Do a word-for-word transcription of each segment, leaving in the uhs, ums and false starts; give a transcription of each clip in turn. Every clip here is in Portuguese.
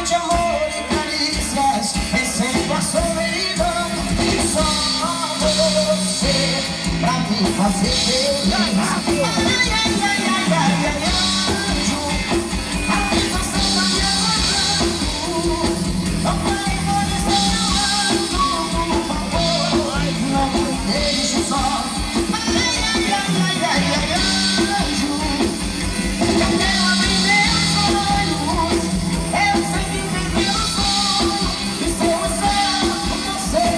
de amor e carícias, vencendo a solidão. Só você pra me fazer feliz. Ai, ai, ai, ai, ai, ai, ai, anjo, a sensação tá me aguardando. Não vai embora, seu anjo, por favor, não me deixe só. Ai, ai, ai, ai, ai, ai, anjo, eu quero abrir meus olhos. Eu sei que viver um sonho e ser o céu com você.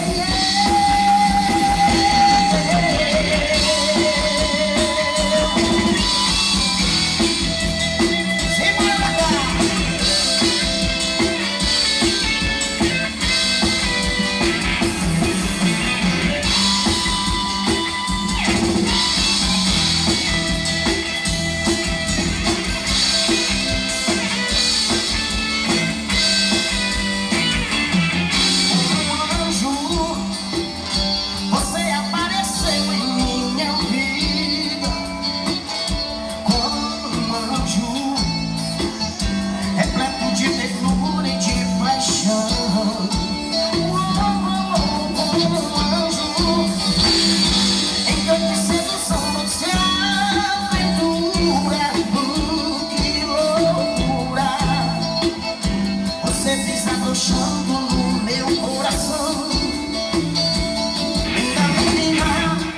Desabrochando no meu coração, ainda menina,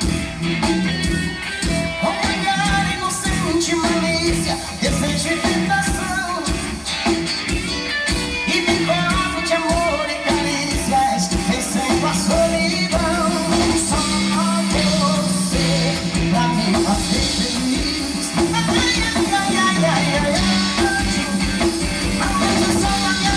um olhar inocente, malícia, desejo e tentação, e me cobre de amor e carícias, vencendo a solidão. Só você pra me fazer feliz. Ai, ai, ai, ai, ai, ai, anjo, a sensação da minha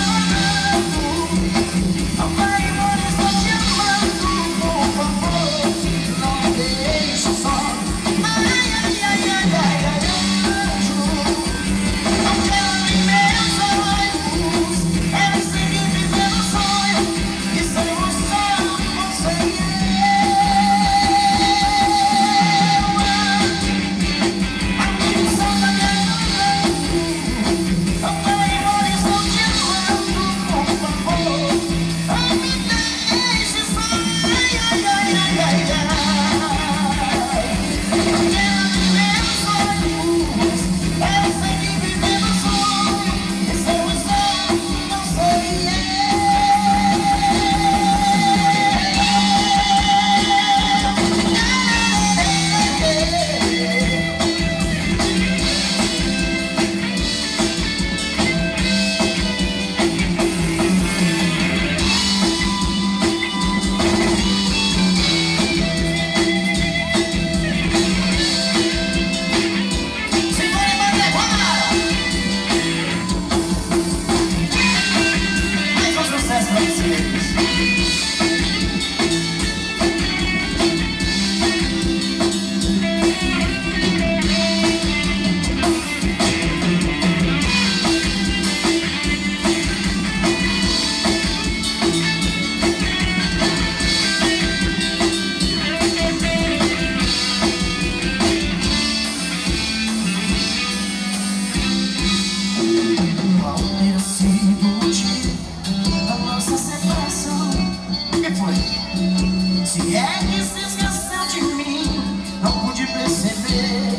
se é que se esqueceu de mim, não pude perceber.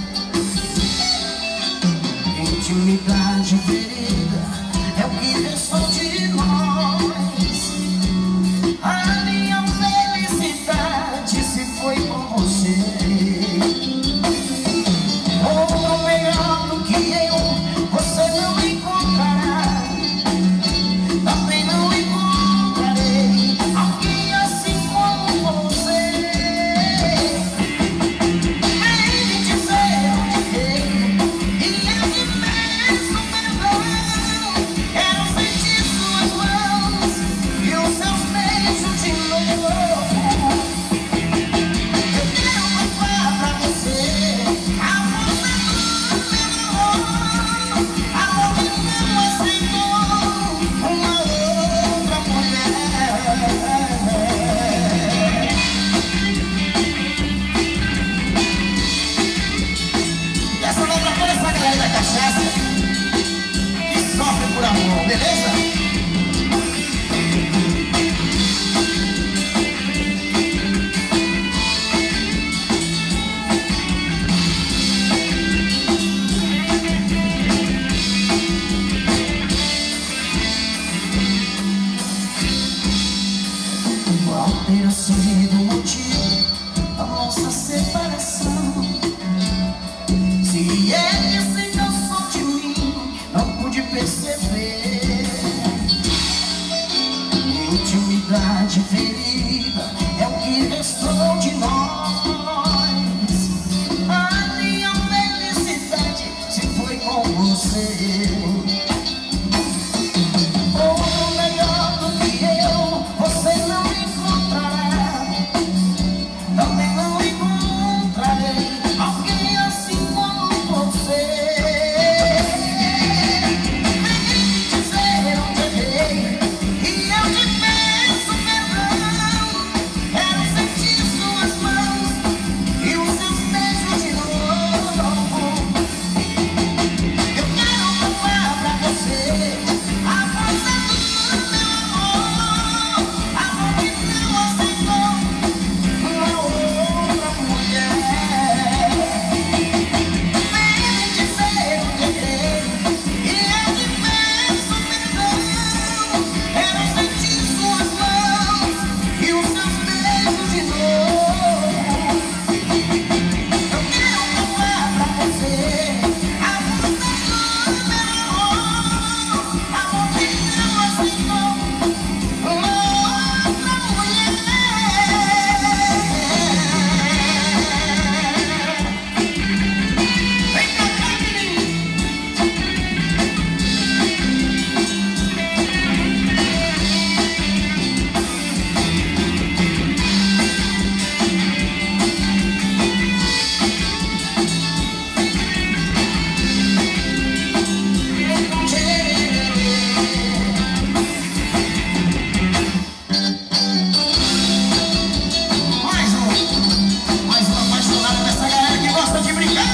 Intimidade ferida é o que restou de nós. A minha felicidade se foi com você. Outro melhor do que eu, você não encontrará. Também não encontrarei alguém assim como você. sido o motivo da nossa separação. Se ele se cansou de mim, não pude perceber. Intimidade ferida é o que restou de nós. A minha felicidade se foi com você. Outro melhor do que eu você não encontrará. Também não encontrarei alguém assim como você. Vem dizer onde errei e eu te peço perdão. Quero sentir suas mãos e os seus beijos de novo. Eu quero provar pra você a força do meu amor, amor que não aceitou uma outra mulher. Vem dizer onde errei e eu te peço perdão. Quero sentir suas mãos e os seus beijos de novo. Eu quero provar pra você a força do meu amor, amor que não aceitou uma outra mulher. Vem pra cá, menino. Mais um, mais uma apaixonada dessa galera que gosta de brincar.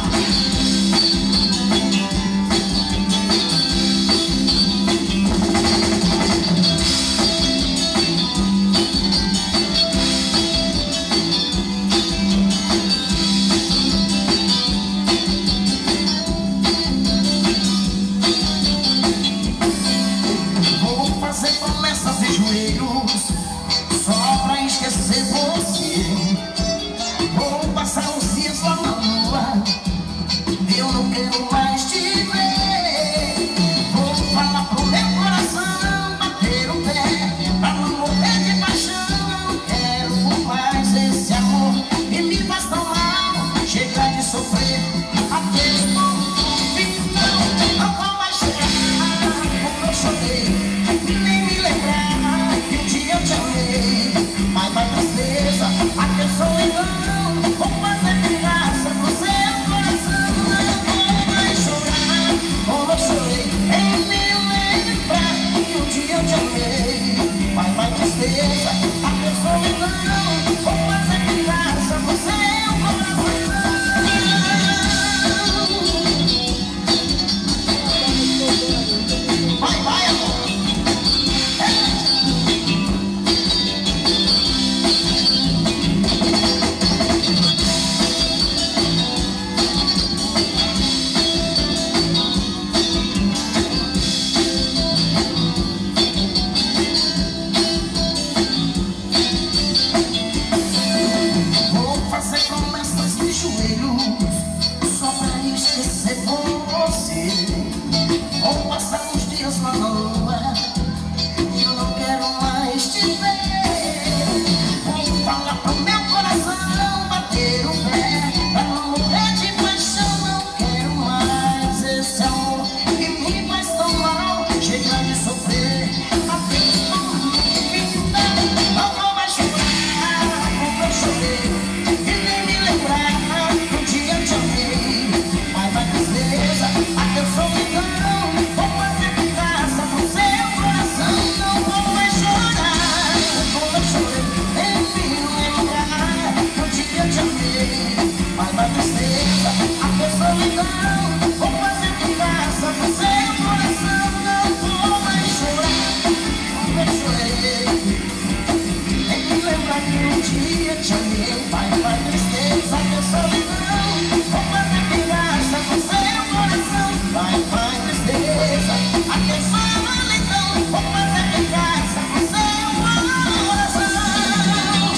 Vou fazer promessas de joelhos só pra esquecer você. Vou passar os dias lá na lua, eu não quero mais te ver. Vou falar pro meu coração bater o pé pra não morrer de paixão. Não quero mais esse amor que me faz tão mal. Chega de sofrer até o ponto final. Não vou mais chorar como eu chorei, nem me lembrar que um dia eu te amei. Mas vai tristeza, até solidão, vou fazer graça pro seu coração. Não vou mais chorar como eu chorei, nem me lembrar que um dia eu te amei. Mas vai tristeza, até solidão, vou fazer graça pro seu coração. Vai, vai, amor. Vou fazer promessas de joelhos só pra esquecer você. Vou passar os dias lá na lua e eu não quero mais te ver. Vou falar pro meu coração bater o pé pra não morrer de paixão. Não quero mais esse amor que me faz tão mal. Chega de sofrer até o ponto final. Não vou mais chorar como eu chorei e nem me lembrar que um dia eu te amei. Mas vai tristeza, até solidão, vou fazer graça pro seu coração. Não vou mais chorar como eu chorei, nem me lembrar que um dia eu te amei. Mas vai tristeza, até solidão, vou fazer graça pro seu coração. Não vou mais chorar como eu chorei, nem me lembrar que um dia eu te amei. Mas vai tristeza, até solidão, vou fazer graça pro seu coração. Vai, vai tristeza, até solidão, vou fazer graça pro seu coração.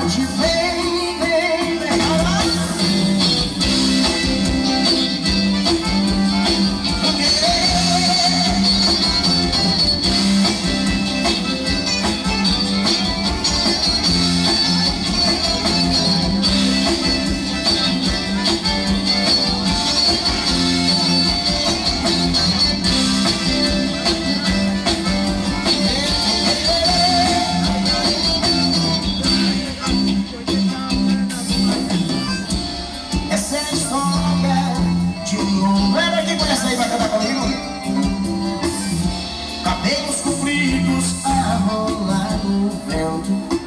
Saudade vem, vem, vem. Essa é a história de um velho. Quem conhece aí vai cantar comigo? Cabelos compridos a rolar no vento,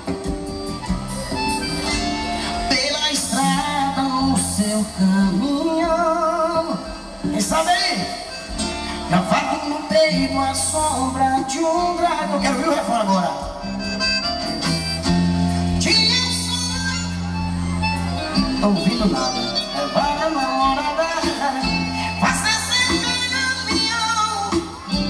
pela estrada no seu caminho. Quem sabe aí? Gravado no peito a sombra de um dragão. Eu quero ouvir o refrão agora. Tinha um sonho. Tô ouvindo nada. Levar a namorada, fazer sempre caminhão.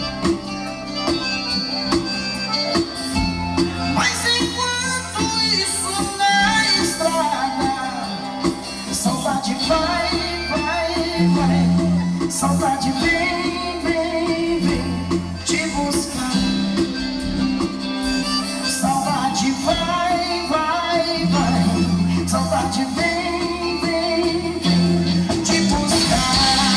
Mas enquanto isso na estrada, saudade vai, vai, vai. Saudade vem, vem, vem te buscar. Saudade vai, vai, vai. Saudade vem, vem, vem te buscar.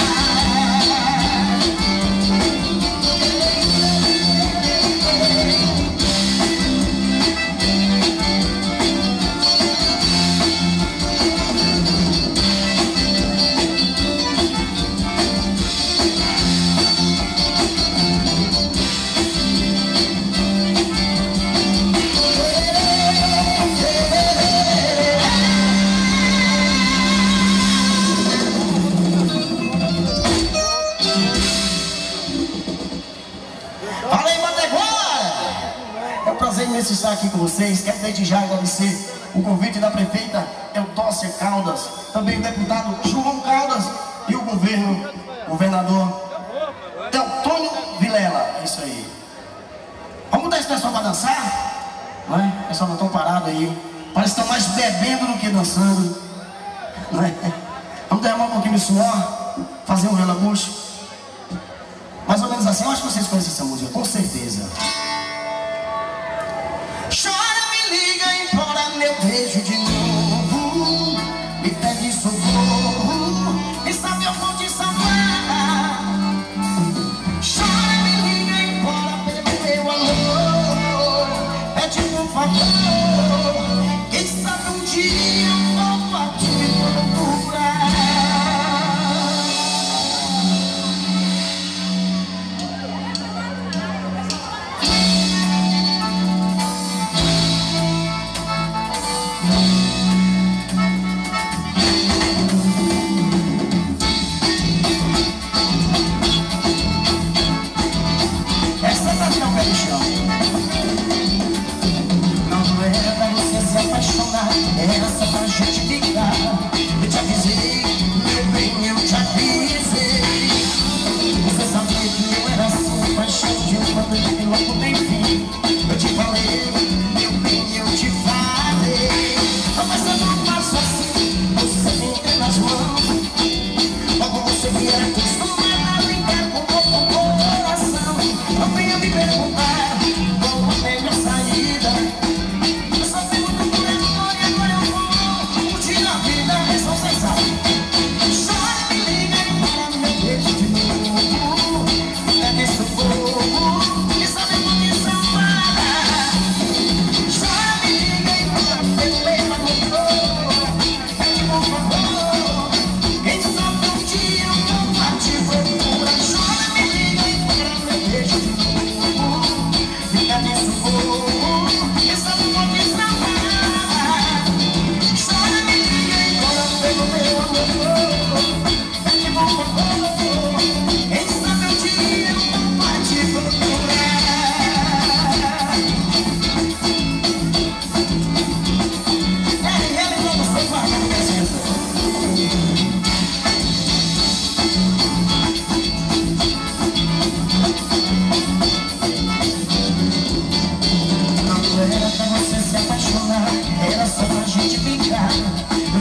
É um prazer imenso estar aqui com vocês. Quero desde já agradecer o convite da prefeita Eudócia Caldas, também o deputado João Caldas e o governo, governador Teotônio Vilela. É isso aí. Vamos botar esse pessoal para dançar? Não é? O pessoal não estão parado aí. Parece que estão mais bebendo do que dançando. Não é? Vamos derramar um pouquinho de suor, fazer um relabucho. Mais ou menos assim. Eu acho que vocês conhecem essa música, com certeza. Chora, me liga, implora meu beijo de novo. Me pede socorro, e sabe eu vou te salvar. Chora, me liga, implora pelo meu amor. Pede por favor, quem sabe um dia eu volto a te procurar.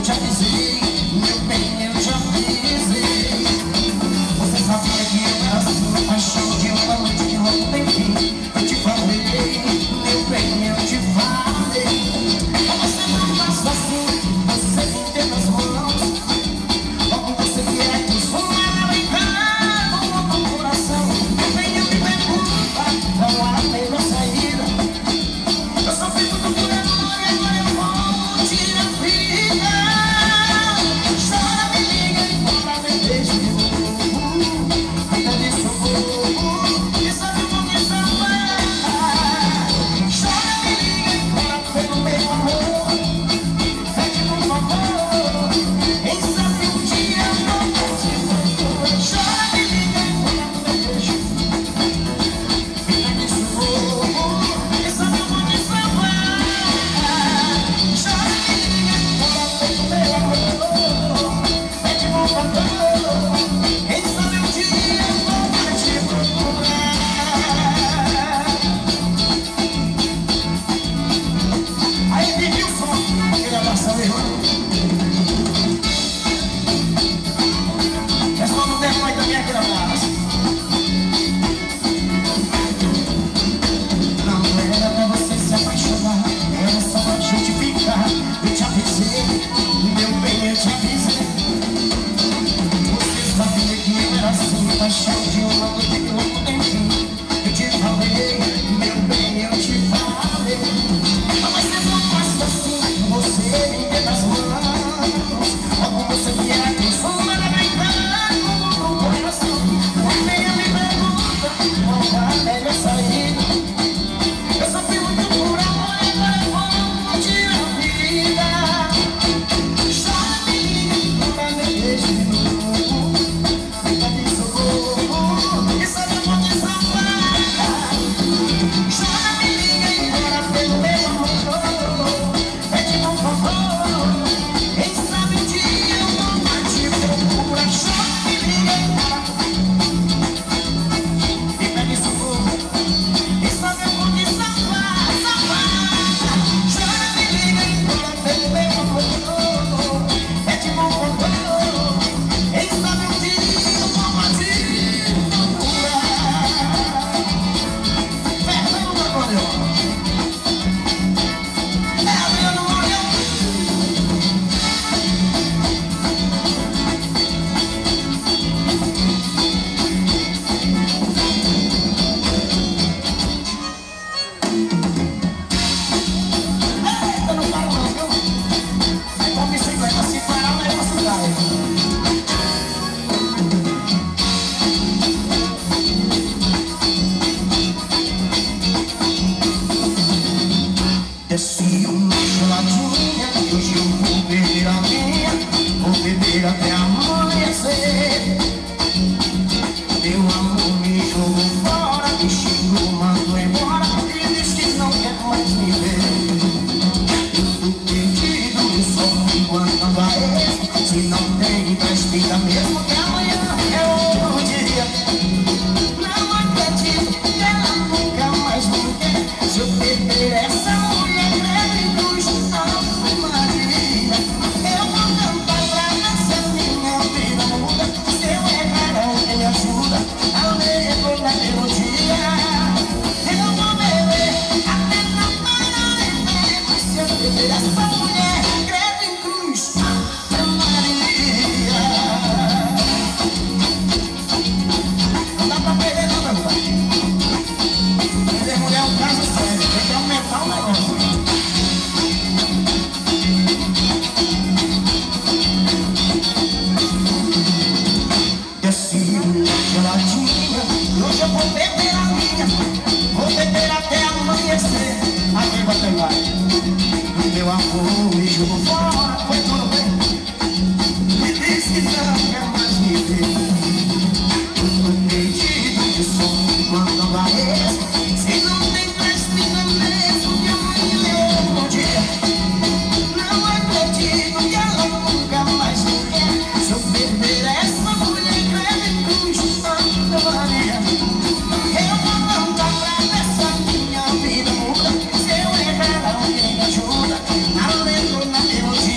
eu te avisei, meu bem, eu te avisei. Você sabia que eu era sua paixão de uma noite que logo tem fim. Eu te falei, meu bem, eu te falei. Mas você não faz assim, você me tem nas mãos. Logo você quer que eu vá brincar com o coração. Meu bem, eu me pergunta, qual a melhor saída? Eu só fico do por amor e agora eu vou te dar vida. Chora, me liga e fala, me deixa de novo. Ainda me socorro, e sabe como me salvar. Chora, me liga e fala pelo meu amor. Pede por favor, quem sabe um dia eu vou te procurar. Chora, me liga e fala, me deixa. Ainda me socorro, e sabe como me salvar. Chora, me liga e fala pelo meu amor. Pede por favor, quem sabe um dia eu vou te procurar. Aí vive o som, aquele abraço, meu irmão. Responda o tempo aí também, aquele abraço. Não era pra você se apaixonar, era só pra gente ficar. Eu te avisei, meu bem, eu te avisei. Você sabia que eu era assim, paixão de uma noite que logo tem fim. Eu te falei, meu bem, eu te falei. Mas você não faz assim, você me tem nas mãos. Logo você vier que eu sou uma da brincar com o coração. Mas venha me pergunta, qual a melhor saída? Eu só fui muito por amor e agora eu vou te dar vida. Chora, me liga, nunca me deixe de novo. Fica de socorro, e sabe eu vou te salvar. Chora, me liga e ora pelo meu amor. Pede por favor, quem sabe um dia eu vou te procurar. Chora, me liga e ora, fica de socorro, e sabe eu vou te salvar, salvar. Chora, me liga e ora pelo meu amor. Pede por favor, quem sabe um dia eu vou te procurar. Fernando Acordeon. É Adriano Acordeon. Eita, não para não, viu? É com bicicleta, se parar o negócio cai. Desci uma geladinha, hoje eu vou beber a minha, vou beber até amanhecer. Meu amor me jogou fora, me xingou, mandou embora e disse que não quer mais me ver. Eu tô perdido, eu só fico andando a esse. Se não tem, explica mesmo que amanhã é outro dia. Não acredito que ela nunca mais me quer. Se eu perder essa mulher, leve luz, Ave Maria. Eu vou cantar pra ver se a minha vida muda. Se eu errar, alguém me ajuda a ler na melodia. Eu vou beber até não parar de ver. Mas se eu perder essa mulher, credo em cruz, Ave Maria. Não dá pra perder não, meu pai. Perder mulher é um caso sério, tem que aumentar o negócio. Desci uma geladinha, hoje eu vou beber a minha, vou beber até amanhecer. Aqui vai pegar. Meu amor me jogou fora, foi tudo bem. Me disse que não quer mais me ver. Eu tô perdido de sono quando apareço. Se não tem pressa, mesmo que amanhã é outro dia. Não acredito que ela nunca mais me quer. Se eu perder essa mulher, credo em cruz, Ave Maria. Eu vou cantar pra ver se a minha vida muda. Se eu errar, alguém me ajuda a lembrar na melodia.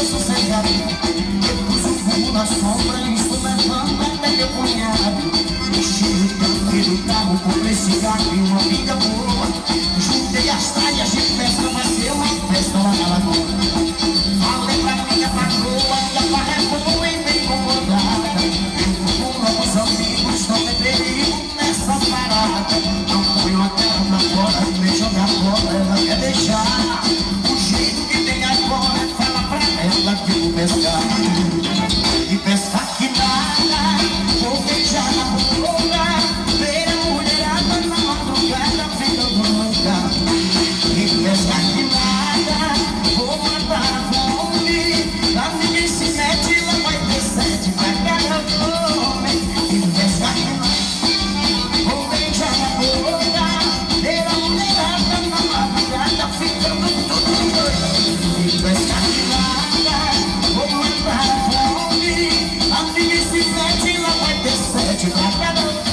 sossegado. Eu pus o fogo na sombra e estou levando até meu cunhado. Enchi o tanque do carro com esse gato e uma amiga boa. Juntei as traias de festa, vai ser uma festa lá na lagoa. Falei pra minha patroa que a barra é boa e bem incomodada. Eu com novos amigos, não tem perigo nessa parada. Não ponho a cara pra fora, nem jogar bola, ela quer deixar. O jeito que tem agora, fala pra ela que eu vou pescar. E pescar que nada, vou beijar na boca. Ver a mulherada na madrugada, ficando louca. E pescar que nada, vou matar a fome. Lá ninguém se mete, lá vai ter sede pra cada fome. E pescar que nada, vou beijar na boca. Ver a mulherada na madrugada, ficando tudo doido. E pescar que nada, vou matar a fome. Lá ninguém se mete, lá vai ter sede pra cada fome.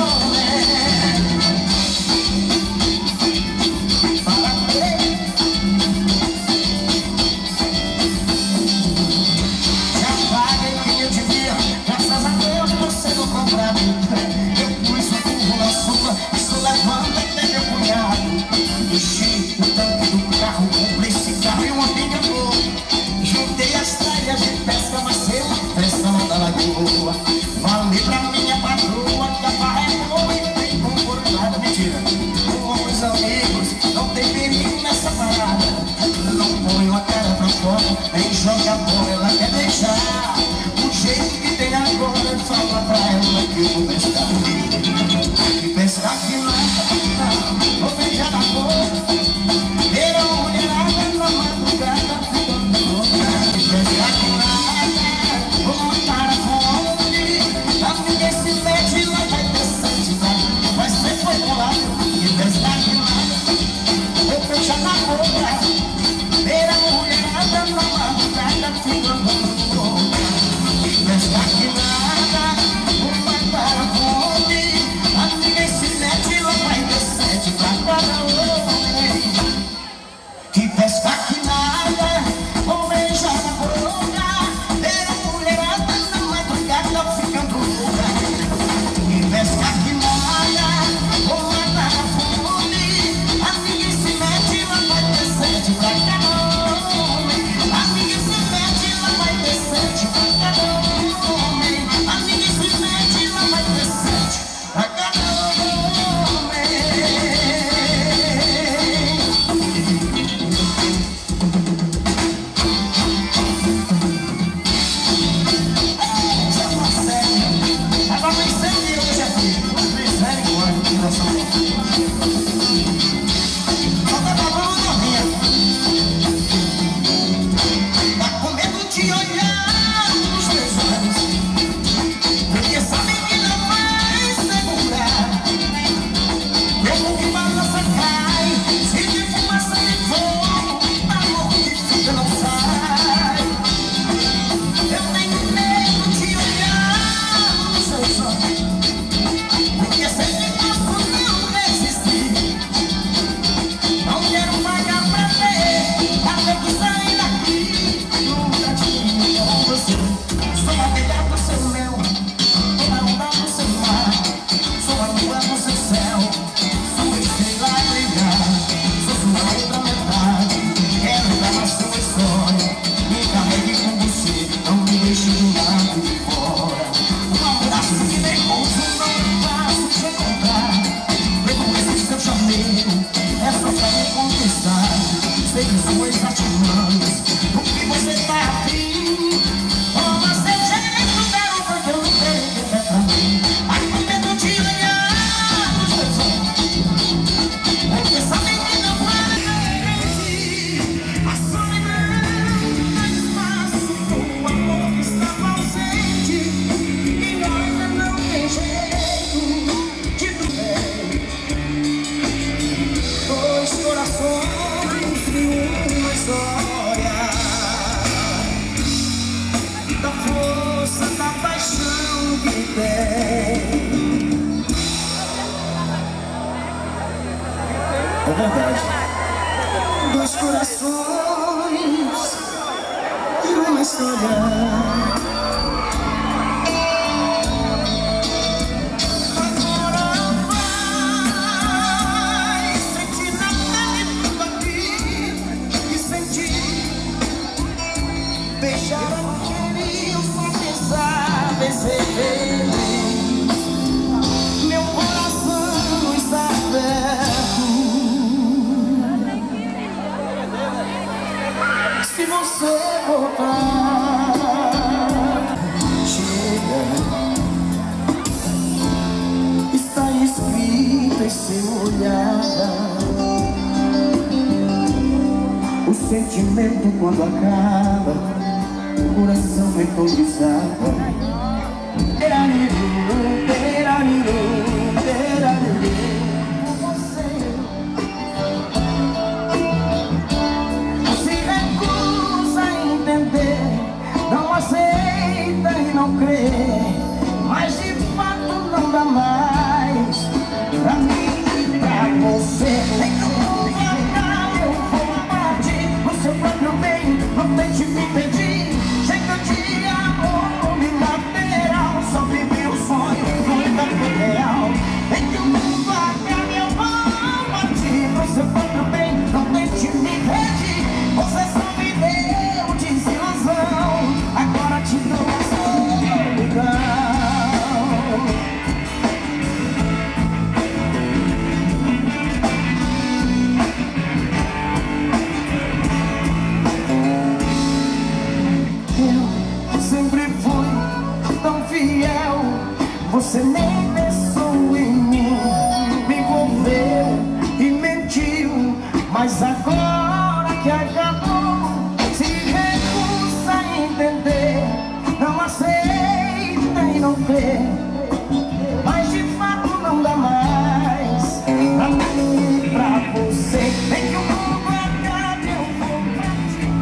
Enchi o tanque do carro, comprei cigarro e uma amiga boa. Juntei as traias de pesca, mas sei uma festa lá da lagoa. Falei pra minha patroa que a barra é boa e bem comportada. Mentira, com os amigos, não tem perigo nessa parada. Não ponho a cara pra fora, nem joga a bola, ela quer deixar. O jeito que tem agora, fala pra ela que eu vou pescar. E pescar que nada, vou beijar na boca. Ver a mulherada na madrugada, ficando louca. E pescar que nada, vou matar a fome. Lá ninguém se mete, lá vai ter sede, vai ser foi colado. E pescar que nada, vou beijar na boca. Ver a mulherada na madrugada, ficando louca. E pescar que nada, vou matar a fome. basta olhar. Agora vai sentir na pele tudo aqui que senti. Beijar a querer, só pensar em ser feliz. Meu coração está aberto. Se você voltar, chega. Está escrito em seu olhar. O sentimento quando acaba, o coração é tão bizarro. Terariru, terariru, terariru. Não aceita e não crê, mas de fato não dá mais pra mim e pra você. Nem que o mundo acabe, eu vou partir no seu próprio bem, não tente me impedir. Chega de amor unilateral, só vive o sonho, nunca foi real. Nem que o mundo acabe, eu vou partir no seu próprio bem, não tente me impedir. Você só me deu desilusão, agora te dou a solidão. Eu sempre fui tão fiel, você nem pensou em mim, me envolveu e mentiu, mas agora que acabou, se recusa a entender, não aceita e não crê, mas de fato não dá mais pra mim e pra você. Nem que o mundo acabe, eu vou partir.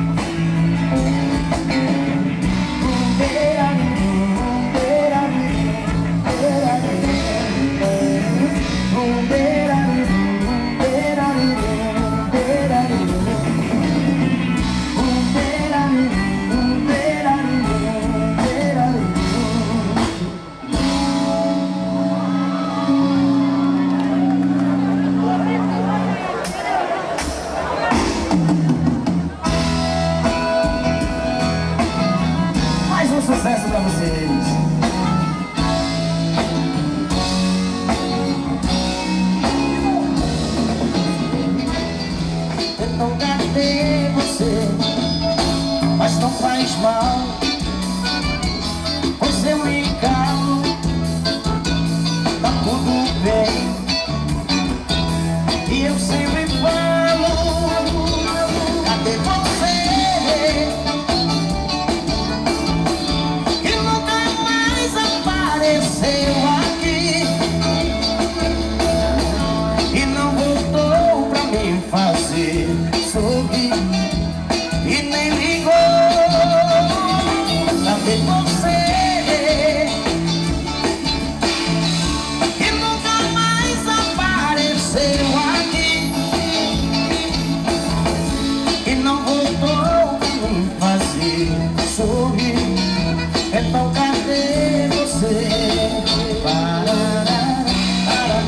Mais um sucesso pra vocês. Então cadê você? Mas não faz mal, pois eu me calo, tá tudo bem. E eu sempre falo, cadê você? Que nunca mais apareceu aqui e não voltou pra me fazer sorrir e nem ligou. Cadê você? Que nunca mais apareceu aqui e não voltou pra me fazer sorrir. Então cadê você? Parará, parará.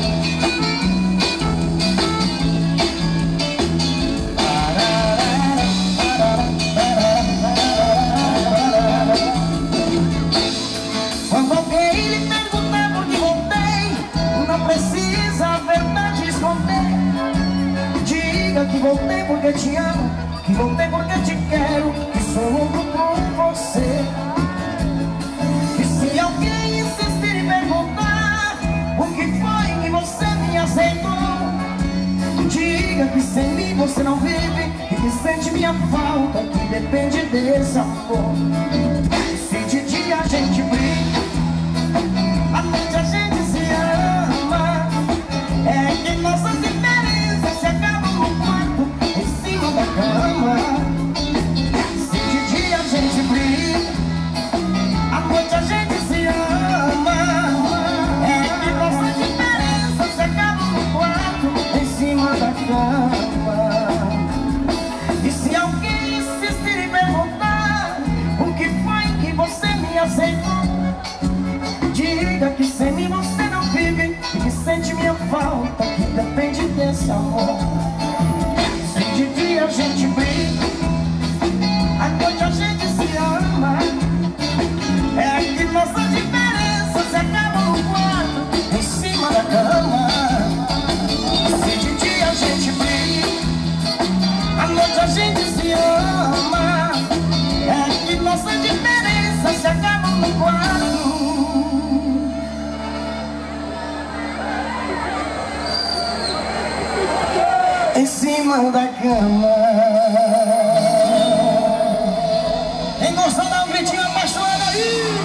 Quando alguém lhe perguntar por que voltei, não precisa a verdade esconder. Diga que voltei porque te amo, que voltei porque te quero, que sou louco por você. E se alguém insistir em perguntar o que foi que você me aceitou, diga que sem mim você não vive e que sente minha falta, que depende desse amor. Se de dia a gente briga, à noite a gente se ama, é que nossas diferenças se acabam no quarto, em cima da cama. cama. Quem gostou, dá um gritinho apaixonado aí.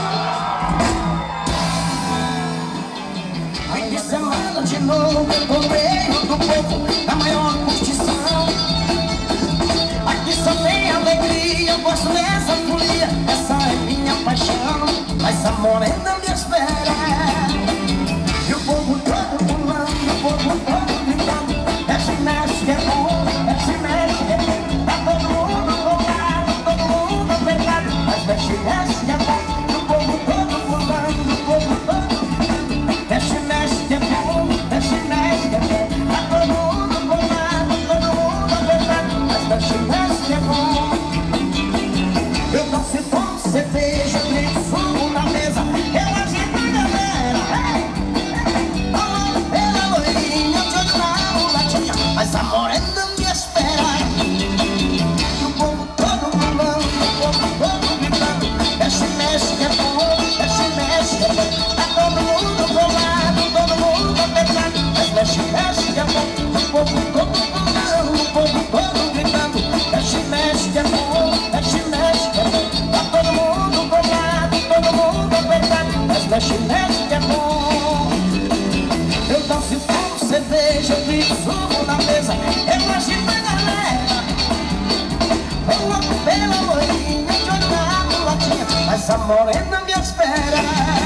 Fim de semana de novo, no meio do povo, da maior curtição. Aqui só tem alegria, eu gosto dessa folia. Essa é minha paixão, essa morena me espera. E o povo todo pulando, o povo todo gritando. Esse mexe que é bom, esse mexe que é bom. Tá todo mundo colado, todo mundo apertado. Mas mexe, mexe que é bom. O povo todo pulando, o povo todo gritando. Esse mexe que é bom, esse mexe que é bom. Tá todo mundo colado, todo mundo apertado. Mas mexe, mexe que é bom. Eu danço com cerveja, grito sumo na mesa. Eu agito a galera, hey! Falando pela loirinha, de olho na mulatinha. Mas a morena me espera. E o povo todo pulando, o povo todo gritando. Mexe, mexe que é bom, mexe, mexe que é bom. Tá todo mundo colado, todo mundo apertado. Mas mexe, mexe que é bom. O povo todo pulando, o povo todo gritando. Mexe, mexe que é bom, mexe, mexe que é bom. Tá todo mundo colado, todo mundo apertado. Mas mexe, mexe que é bom. Eu danço com cerveja, eu grito sumo na mesa. Eu agito a galera. Eu amo pela loirinha, de olho na mulatinha. Mas a morena me espera.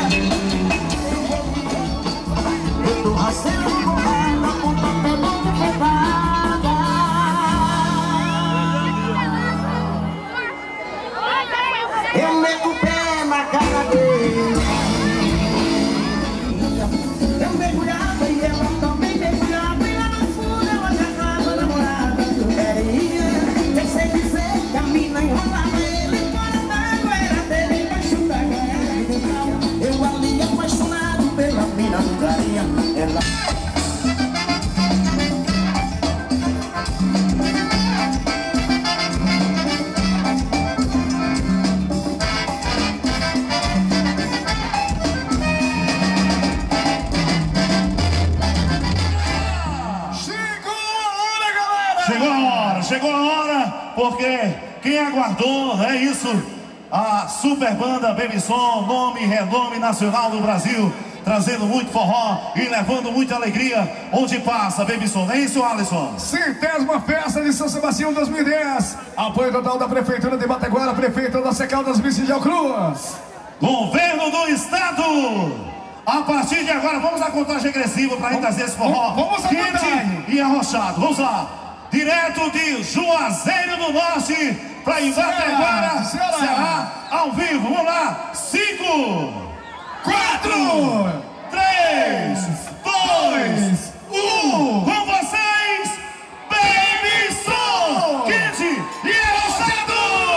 Eu tô rasteiro com ela, com papelão de quebrada. Eu meto o pé na cara dele. Eu mergulhava e ela também mergulhava. E lá no fundo ela já tava namorada. Eu queria, eu sei dizer que a mina enrolava ele. Fora d'água era dele, embaixo d'água era dele. Eu ali apaixonado pela mina do galinha. Ela... Chegou a hora, chegou a hora, porque quem aguardou, é isso, a super banda Baby Som, nome e renome nacional do Brasil, trazendo muito forró e levando muita alegria onde passa Baby Som, não é isso, Alisson? Centésima festa de São Sebastião dois mil e dez, apoio total da Prefeitura de Bataguara, Prefeita da Secaldas, Vice de Cruz. Governo do Estado! A partir de agora, vamos à contagem regressiva para a gente trazer esse forró vamos, vamos quente e arrochado. Vamos lá! Direto de Juazeiro do Norte para Itapeguara, Ceará. Ceará, ao vivo. Vamos lá! Cinco, Quatro, três, dois, um. Com vocês, Baby Som, quente e arrochado!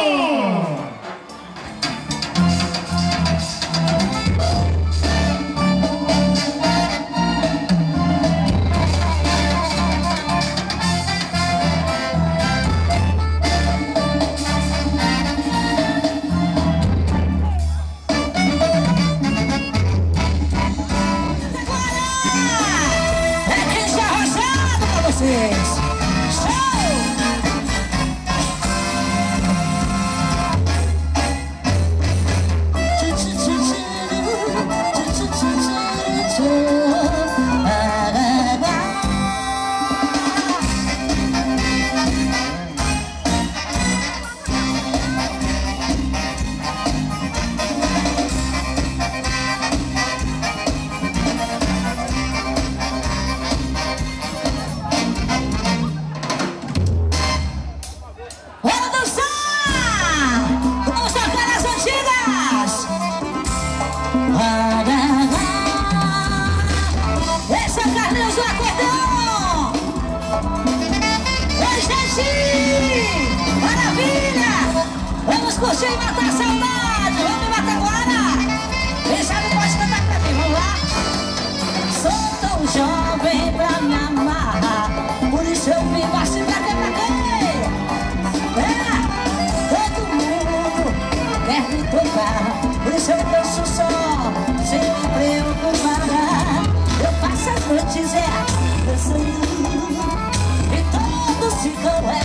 Curtir e matar a saudade, vamos matar agora. Quem sabe pode cantar pra mim, vamos lá. Sou tão jovem pra me amar, por isso eu vim assim pra quê, pra quê? É, todo mundo quer me tocar, por isso eu danço só, sem me preocupar. Eu passo as noites, é, dançando, e todos ficam é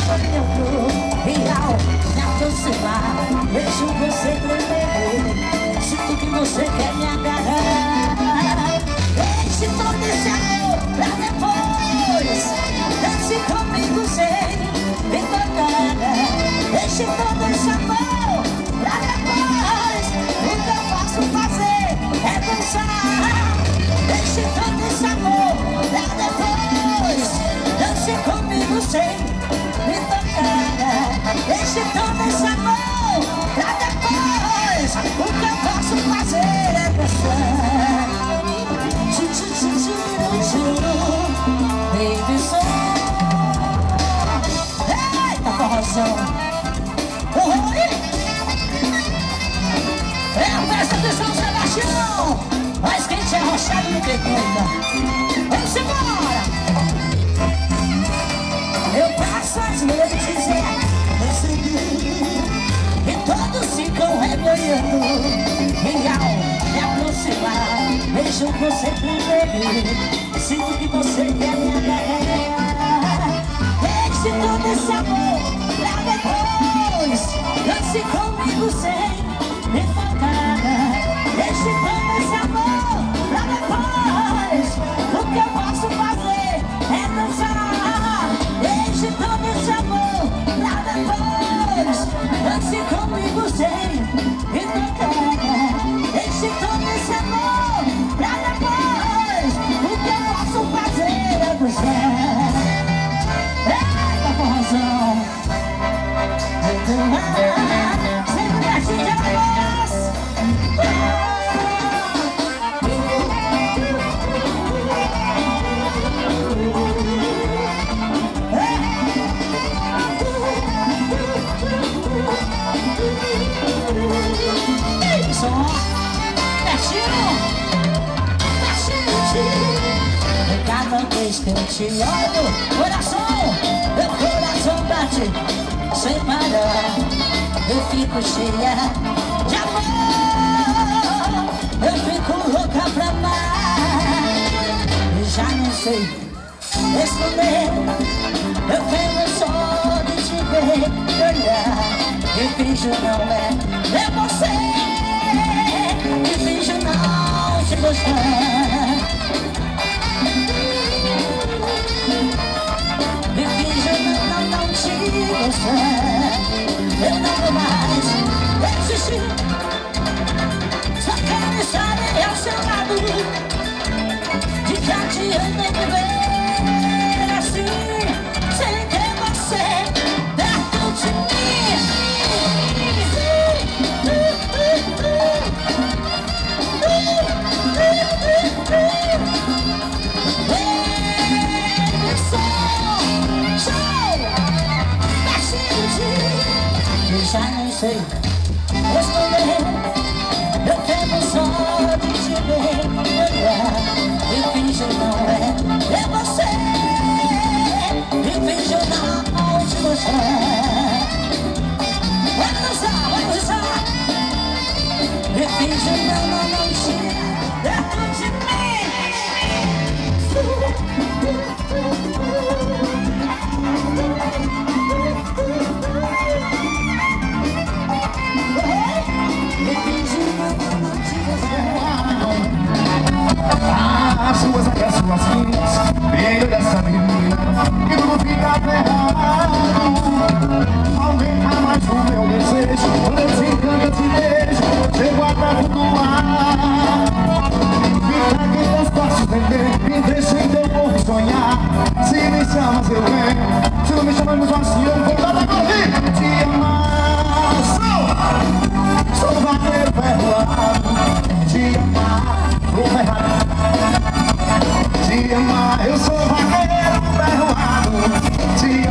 sonhando real, me aproximar, vejo você tremer, sinto que você quer me agarrar. Deixe todo esse amor pra depois, dance comigo sem me tocar. Deixe todo esse amor pra depois, o que eu posso fazer é dançar. Deixe todo esse amor pra depois, dance comigo sem me tocar. Deixe todo esse amor pra depois, o que eu posso fazer é dançar. Baby song. Eita, forrozão. Oi! É, presta atenção, Sebastião. Mas quem te arrochado no pecuda. Vamos embora. Eu passo as noites a seguir, e todos ficam rebolhando. Real, me aproximar, vejo você primeiro, sinto que você quer me agarrar. Deixe todo esse amor pra depois, dance comigo sem me tocar. Deixe todo esse amor pra depois, o que eu posso fazer é dançar. Deixe todo esse amor pra depois, dance comigo sem me tocar. Deixe todo esse amor pra depois, o que eu posso fazer é dançar. Eita, forrozão. Sempre mexe de voz. Som, pertinho, pertinho. Cada vez que eu te olho, coração, meu coração bate sem parar. Eu fico cheia de amor, eu fico louca pra amar. E já não sei esconder, eu tenho só de te ver, olhar. E finjo não é, é você. E finjo não te gostar. E finjo não, não, não te gostar. Eu não vou mais existir, só quero estar ao seu lado. De que adianta viver assim, sem ter você perto de mim. Já não sei escolher, eu quero só de te ver, olhar. E finjo não é, é você. E finjo não te gostar. Vai dançar, vai dançar. E finjo não, não, não te perto de mim. As suas apresentações, meio dessa menina, e tudo fica errado. Aumenta mais o meu desejo, quando eu te encanto, eu te beijo, chego até flutuar. Fica aqui teus passos vender, me deixa em teu corpo sonhar. Se me chamas eu venho, se não me chamas mesmo assim eu vou dar pra correr. Te amar, sou, sou vaqueiro perdoado. Te amar, vou ferrar. Te amar, eu sou vaqueiro perdoado. Te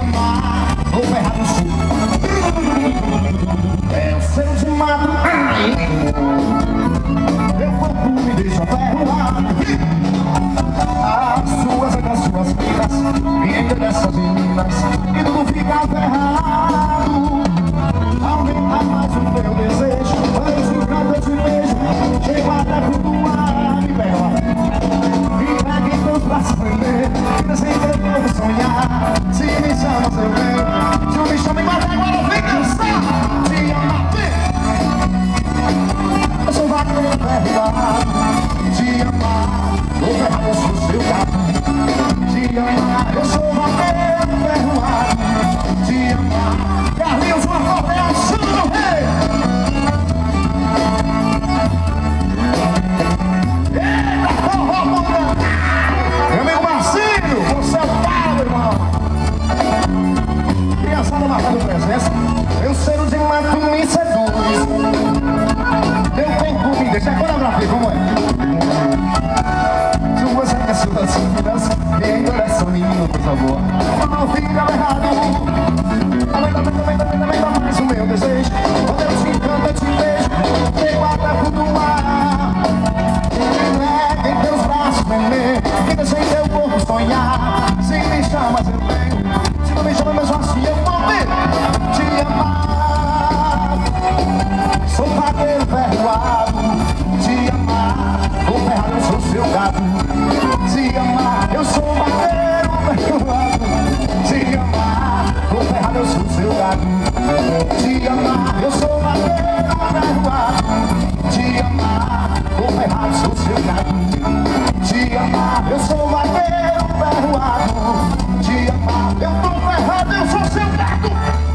coisa boa. Não fica errado. Aumenta, aumenta, aumenta, aumenta, aumenta mais o meu desejo. Quando eu te encanto, eu te vejo. Pego até flutuar. Em teus braços, nenê. Fica sem teu corpo sonhar. Se me chamas, eu venho. Se não me chamas, mesmo assim eu vou ver. Te amar. Sou vaqueiro perdoado. Te amar. Vou ferrar, eu sou seu gato. Te amar. Eu sou vaqueiro perdoado. Te amar. Vou ferrar, eu sou seu gato. Te amar. Eu sou vaqueiro perdoado. Te amar. Vou ferrar, eu sou seu gato. Te amar. Eu sou vaqueiro perdoado. Te amar. Eu tô ferrado, eu sou seu gato.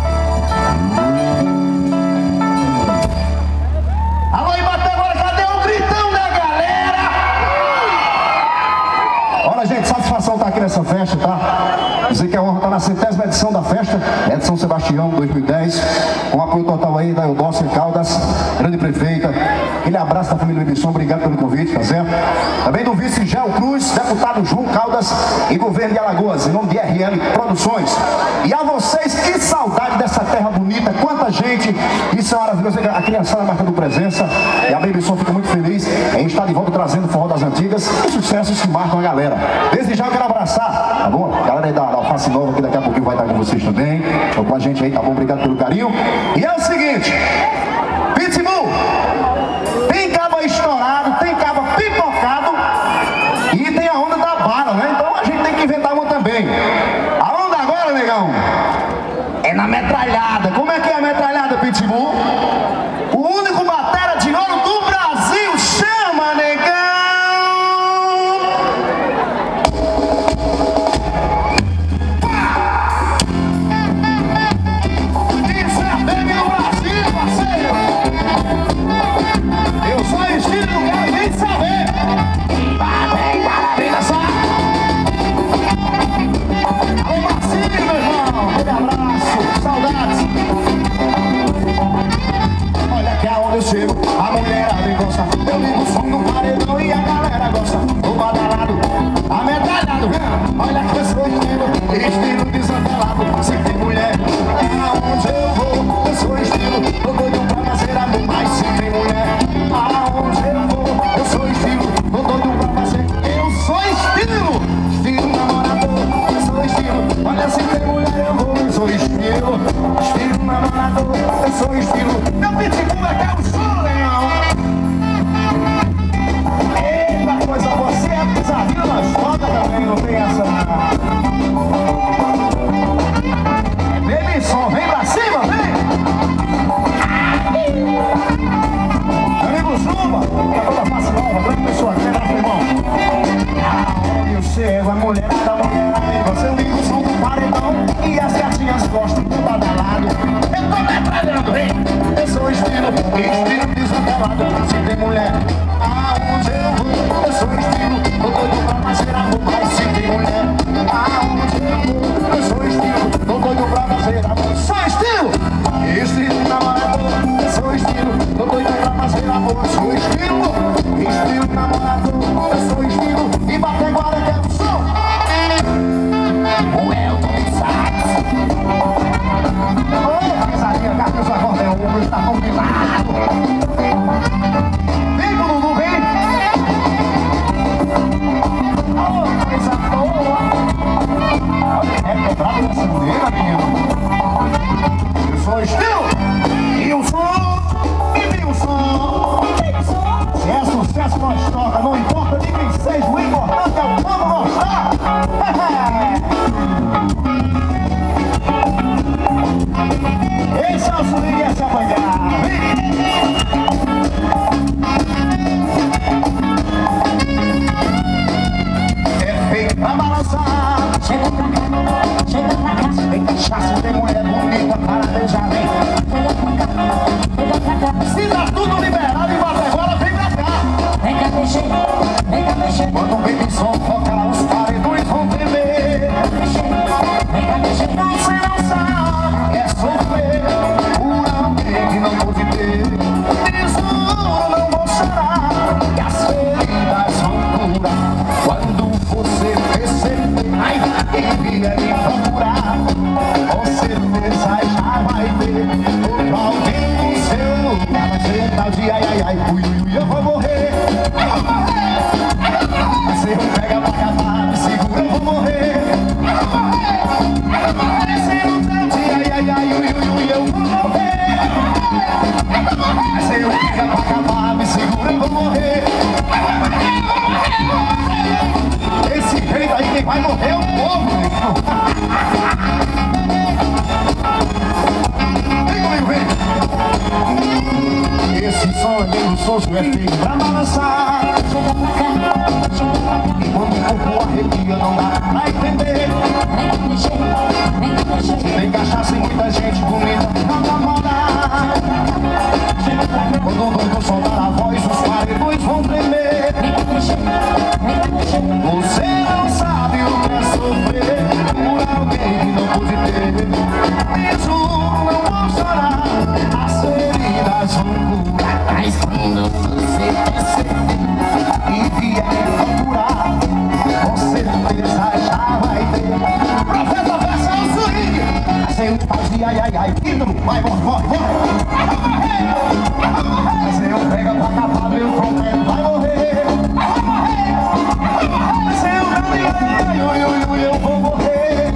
Alô, Ibaté, agora cadê o gritão da galera? Olha, gente, satisfação estar aqui nessa festa, tá? Dizer que a honra está na centésima edição da festa, é de São Sebastião, dois mil e dez, com apoio total aí da Eudócia Caldas, grande prefeita. Aquele abraço da família Bebisson, obrigado pelo convite, tá certo? Também do vice Gel Cruz, deputado João Caldas e governo de Alagoas, em nome de R L Produções. E a vocês, que saudade dessa terra bonita, quanta gente, isso é maravilhoso, a criançada marcando presença, e a Bebisson fica muito feliz em estar de volta trazendo o forró das antigas e sucessos que marcam a galera. Desde já eu quero abraçar, tá bom? A galera aí da, da Alface Nova, que daqui a pouquinho vai estar com vocês também, estão com a gente aí, tá bom? Obrigado pelo carinho. E é o seguinte, Pitbull, tem cabo estourado, tem cabo pipocado e tem a onda da bala, né? Então a gente tem que inventar uma também. A onda agora, negão, é na metralhada. Como é que é a metralhada, Pitbull? O único batera de ouro do Brasil, chama, negão! Isso é bem no Brasil, parceiro! Eu sou estilo, não quero nem saber! Parabéns, parabéns, só! Alô, Marcinho, meu irmão! Aquele abraço, saudades! Olha que aonde eu chego, a mulherada gosta. Eu ligo o som no paredão e a galera gosta. O badalado, ametralhado. Olha que eu sou estilo, estilo desantelado. Se tem mulher, aonde eu vou, eu sou estilo. Tô doido pra fazer amor, mas se tem mulher, aonde eu vou, eu sou estilo. Tô doido pra fazer, eu sou estilo. Estilo namorador, eu sou estilo. Olha, se tem mulher, eu vou, eu sou estilo. Estilo namorador, eu sou estilo. Meu pitbull é que é o som, leão. Eita coisa, você é desafio nas fotos também, não tem essa. É Bebisson, vem pra cima, vem! Meu amigo Zumba, que é toda face nova, grande pessoa, que legal, meu irmão. Aonde eu chego, a mulherada, a mulherada, você liga o som do paredão e as gatinhas gostam do badalado. Eu tô metralhando, vem! Eu sou estilo, estilo desantelado. Se tem mulher, aonde eu vou, eu sou estilo. Tô doido pra fazer amor, mas se tem mulher, aonde eu vou, eu sou estilo. Tô doido pra fazer amor, sou estilo. Estilo namorador, eu sou estilo. Tô doido pra fazer amor, sou estilo. Estilo namorador, eu sou estilo. E bater agora que é o som. O Elton Sax. Ô, cabeçadinha, Carlos Acordeão, o mundo está combinado. Vem, Dudu, vem. Ô, coisa boa. É quebrado nessa maneira, menino. Eu sou estilo. E o som. E vem o som. Se é sucesso, nós toca. Não importa de quem seja, o importante é o povo gostar. Esse é o swing e essa banhada. É feito pra balançar. Chega pra cá, chega pra cá. Tem cachaça, tem mulher bonita para beijar, vem. Chega pra cá, chega pra cá. Se tá tudo liberado e bate agora, vem pra cá. Vem cá mexer, vem cá mexer. Quando o Bebisson toca, os paredões vão tremer. tal de ai, ai, ai, ui, ui, ui, eu vou morrer. Se eu pega pra acabar, me segura, eu vou morrer. Se eu tal de ai, ai, ai, ui, ui, ui, eu vou morrer. Se eu pega pra acabar, me segura, eu vou morrer. Esse jeito aí, quem vai morrer é o povo. Vem comigo, vem. Esse som é meio soço, é feito pra balançar. E quando o corpo arrepia, não dá pra entender. Tem cachaça e muita gente bonita pra namorar. Quando o mundo soltar a voz, os paredões vão tremer. Você não sabe o que é sofrer por alguém que não pôde ter. Isso não vou chorar, as feridas vão curar. Mas quando você descer e vier procurar, com certeza já vai ter. Profeta versão swing. Sem um fazia ai, ai, ai, ídolo, vai, morre, morre, morre. Mas eu pego pra acabar, meu prometo, vai morrer. Mas eu não me ai, ui, ui, eu vou morrer.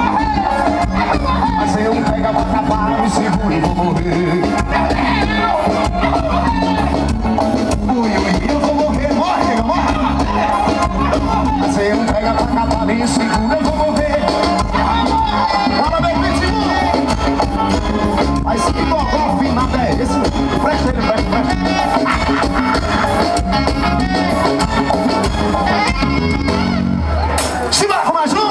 Mas eu pego pra acabar, me seguro e vou morrer. Ui, ui, eu vou morrer, morre, nega, morre. Mas eu pego pra acabar, me seguro, eu vou morrer. Fala, meu ritmo. Mas que gogó finado é esse? Presta ele, presta, presta. Simbora com mais uma!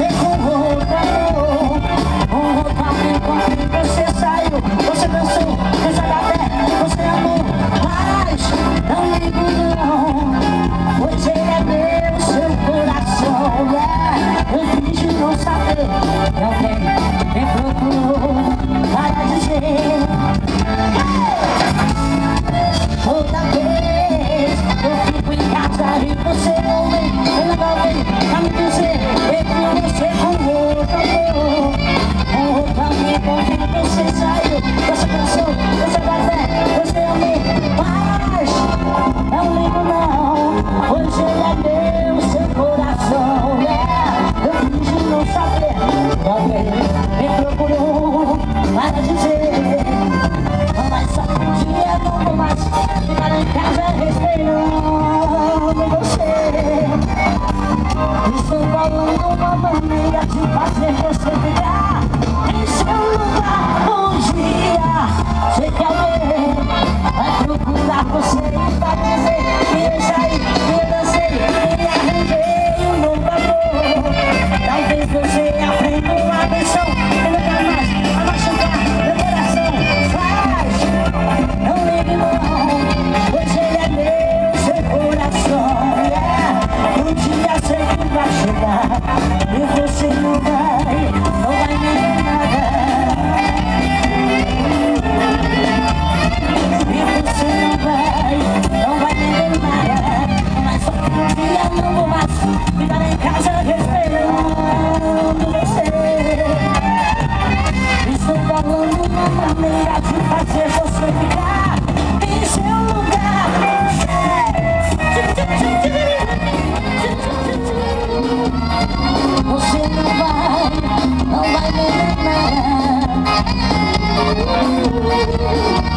Você dançou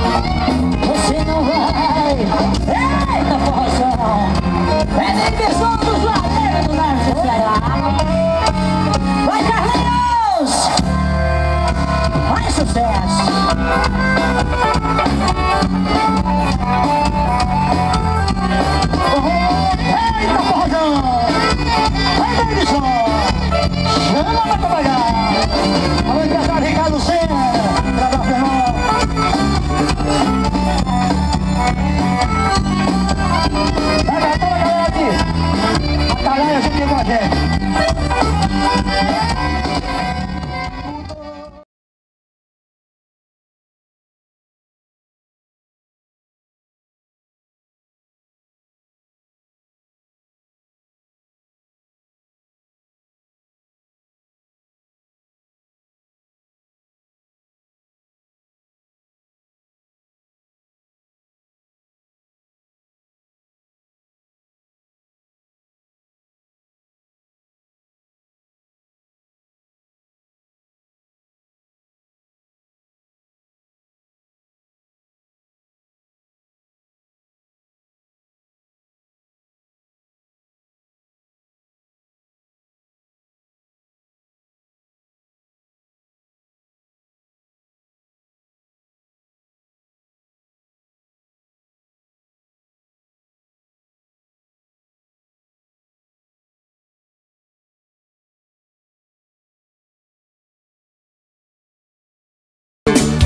você não vai. Eita, forrozão. É nem pessoa do Joaneiro do Norte, espera. Vai, Carlinhos. Vai, sucesso. Eita, forrozão. Vai, Davidson. Chama pra trabalhar. Alô, empresário Ricardo Senna. Trabalho Fernando. Vai, vai, toda a galera aqui. Atalhaia junto com a gente.